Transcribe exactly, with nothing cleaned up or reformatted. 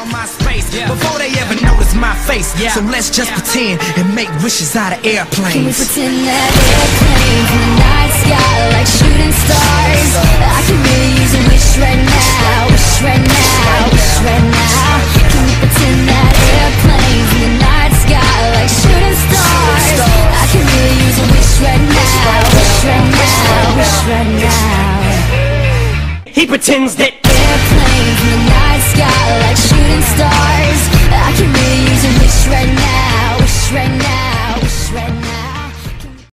on my space before they ever notice my face. So let's just pretend and make wishes out of airplanes. Can we pretend that airplanes in the night sky like shooting stars? I can really use a wish right now, wish right now, wish right now. Can we pretend that airplanes in the night sky like shooting stars? I can really use a wish right now, wish right now, wish right now. He pretends that airplanes in the night sky like shooting stars. I can really use a wish right now.